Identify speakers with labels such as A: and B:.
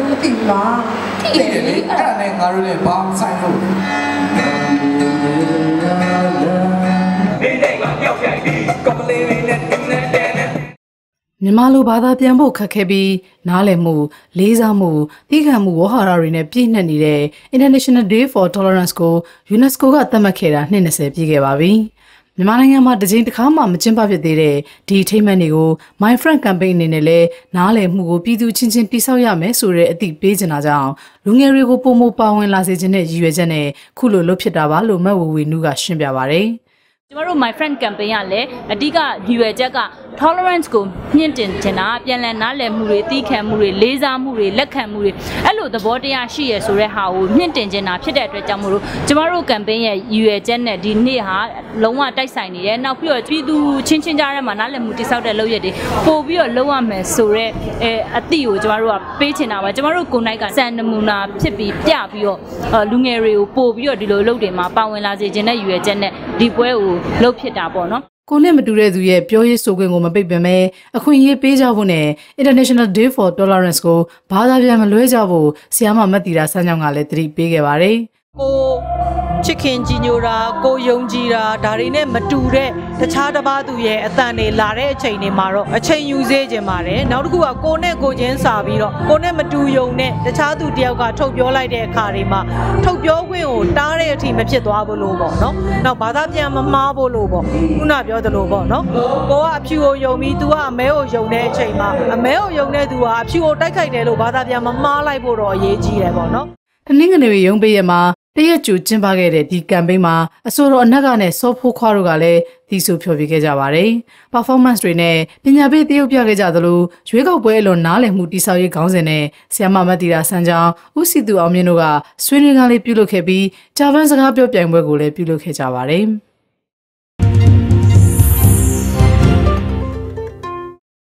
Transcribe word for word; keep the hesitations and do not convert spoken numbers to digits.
A: မသိဘူးလားသိတယ်လေအဲ့ဒါနဲ့ငါတို့လည်းဘာမှဆိုင်လို့
B: မြန်မာလိုဘာသာပြန်ဖို့ခက်ခဲပြီးနားလည်မှုလေးစားမှုသိခံမှုဝေါ်ဟာရတွေနဲ့ပြည့်နှက်နေတဲ့ International Day for Tolerance ကို UNESCO ကသတ်မှတ်ခဲ့တာနှစ်၂၀ပြည့်ခဲ့ပါပြီ။မြန်မာနိုင်ငံမှာတစ်ချိန်တစ်ခါမှမကျင်းပဖြစ်သေးတဲ့ဒီထိမ့်မှန်တွေကို My Friend Campaign အနေနဲ့လည်းနားလည်မှုကိုပြည်သူချင်းချင်းတိဆောက်ရမယ်ဆိုတဲ့အသိပေးချင်တာကြောင့်လူငယ်တွေကိုပုံမပါဝင်လာစေခြင်းနဲ့ရည်ရွယ်ချက်နဲ့ခုလိုလုပ်ဖြစ်တာပါလို့မတ်ဝဝီနုကရှင်းပြပါဗျ။
C: ကျမတို့ My Friend Campaign ကလည်းအဓိကရည်ရွယ်ချက်က tolerance ကိုမြင့်တင်ချင်တာပြန်လည်နားလည်မှုတွေသိခံမှုတွေလေးစားမှုတွေလက်ခံမှုတွေအဲ့လိုသဘောတရားရှိရဆိုတဲ့ဟာကိုမြင့်တင်ချင်တာဖြစ်တဲ့အတွက်ကြောင့်မို့လို့ကျမတို့ campaign ရဲ့ရည်ရွယ်ချက်နဲ့ဒီနေ့ဟာလုံးဝတိုက်ဆိုင်နေတယ်နောက်ပြီးတော့ပြည်သူချင်းချင်းကြားထဲမှာနားလည်မှုတိဆောက်တဲ့လုပ်ရက်တွေပို့ပြီးတော့လုပ်ရမယ်ဆိုတော့အဲအသည့်ကိုကျမတို့ကပေးချင်တာပါကျမတို့ကိုနိုင်ကစံနမူနာဖြစ်ပြီးပြပြီးတော့လူငယ်တွေကိုပို့ပြီးတော့ဒီလိုလုပ်တွေမှာပါဝင်လာစေခြင်းနဲ့ရည်ရွယ်ချက်နဲ့ဒီပွဲကိုလုပ်ဖြစ်တာပေါ့နော်
B: ကိုနဲ့မတူတဲ့သူရဲ့ပြောရေးဆိုခွင့်ကိုမပိတ်ပင်ပဲအခွင့်အရေးပေးကြဖို့နဲ့ International Day for Tolerance ကိုဘာသာပြန်မလွဲကြဖို့ဆရာမမတ်တီတာဆန်းချောင်းကလည်းသတိပေးခဲ့ပါတယ်
D: ။ကိုချစ်ခင်ကြီးညိုတာကိုယုံကြည်တာဒါတွေနဲ့မတူတဲ့တခြားတစ်ပါးသူရဲ့အတန်တွေလာတဲ့အချိန်တွေမှာတော့အချိန်ယူစေချင်ပါတယ်။နောက်တစ်ခုကကိုနဲ့ကိုချင်းစာပြီးတော့ကိုနဲ့မတူယုံနဲ့တခြားသူတယောက်ကထုတ်ပြောလိုက်တဲ့အခါတွေမှာထုတ်ပြောခွင့်ကိုတားတဲ့အထိမဖြစ်သွားဘူးလို့ပေါ့နော်။နောက်ဘာသာပြန်မမှားဖို့လို့ပေါ့ခုနပြောသလိုပေါ့နော်။ကိုကအဖြူကိုယုံပြီး तू ကအမဲကိုယုံတဲ့အချိန်မှာအမဲကိုယုံတဲ့ तू ကအဖြူကိုတိုက်ခိုက်တယ်လို့ဘာသာပြန်မမှားလိုက်ဖို့တော့အရေးကြီးတယ်ပေါ့နော်
B: ။တနင်္ဂနွေရုံးပေးရမှာတရက်ကျူကျင်းပခဲ့တဲ့ဒီကမ်ပိန်းမှာအစိုးရအနက်ကနဲ့စောဖိုးခွားတို့ကလည်းဒီဆိုဖြောပြခဲ့ကြပါတယ်။ performance တွေနဲ့ပညာပေးတရုပ်ပြခဲ့ကြသလိုရွေးကောက်ပွဲအလွန်နားလည်မှုတိဆောက်ရေးခေါင်းစဉ်နဲ့ဆီယမမတ်တီတာဆန်းချောင်းဦးစီသူအောင်မြင့်တို့ကဆွေးနွေးကားလေးပြုလုပ်ခဲ့ပြီးဂျာဗန်စကားပြောပြိုင်ပွဲကိုလည်းပြုလုပ်ခဲ့ကြပါတယ်။